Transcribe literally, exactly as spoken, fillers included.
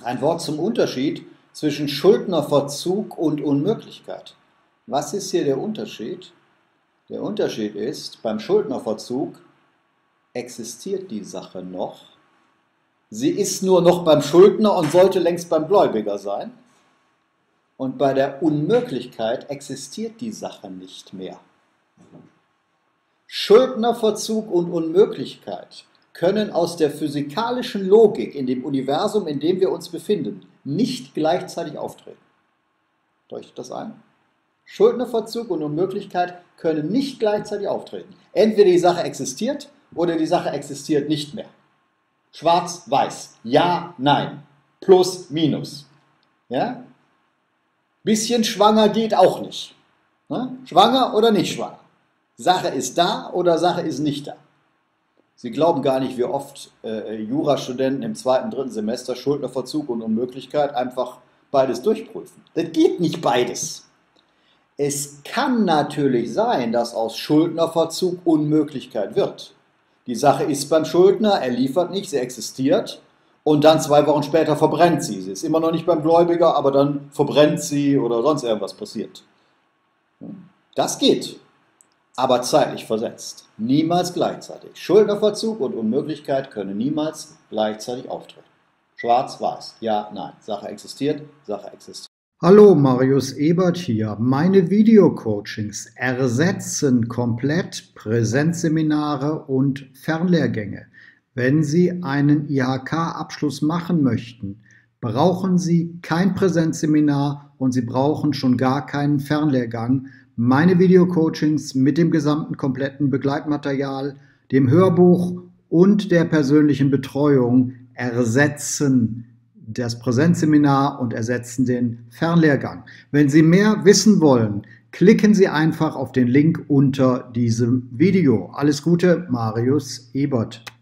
Ein Wort zum Unterschied zwischen Schuldnerverzug und Unmöglichkeit. Was ist hier der Unterschied? Der Unterschied ist, beim Schuldnerverzug existiert die Sache noch. Sie ist nur noch beim Schuldner und sollte längst beim Gläubiger sein. Und bei der Unmöglichkeit existiert die Sache nicht mehr. Schuldnerverzug und Unmöglichkeit können aus der physikalischen Logik in dem Universum, in dem wir uns befinden, nicht gleichzeitig auftreten. Leuchtet das ein? Schuldnerverzug und Unmöglichkeit können nicht gleichzeitig auftreten. Entweder die Sache existiert oder die Sache existiert nicht mehr. Schwarz, weiß, ja, nein, plus, minus. Ja? Bisschen schwanger geht auch nicht. Ne? Schwanger oder nicht schwanger? Sache ist da oder Sache ist nicht da. Sie glauben gar nicht, wie oft äh, Jurastudenten im zweiten, dritten Semester Schuldnerverzug und Unmöglichkeit einfach beides durchprüfen. Das geht nicht beides. Es kann natürlich sein, dass aus Schuldnerverzug Unmöglichkeit wird. Die Sache ist beim Schuldner, er liefert nicht, sie existiert und dann zwei Wochen später verbrennt sie. Sie ist immer noch nicht beim Gläubiger, aber dann verbrennt sie oder sonst irgendwas passiert. Das geht. Aber zeitlich versetzt, niemals gleichzeitig. Schuldnerverzug und Unmöglichkeit können niemals gleichzeitig auftreten. Schwarz, weiß, ja, nein. Sache existiert, Sache existiert. Hallo, Marius Ebert hier. Meine Videocoachings ersetzen komplett Präsenzseminare und Fernlehrgänge. Wenn Sie einen I H K-Abschluss machen möchten, brauchen Sie kein Präsenzseminar und Sie brauchen schon gar keinen Fernlehrgang. Meine Videocoachings mit dem gesamten kompletten Begleitmaterial, dem Hörbuch und der persönlichen Betreuung ersetzen das Präsenzseminar und ersetzen den Fernlehrgang. Wenn Sie mehr wissen wollen, klicken Sie einfach auf den Link unter diesem Video. Alles Gute, Marius Ebert.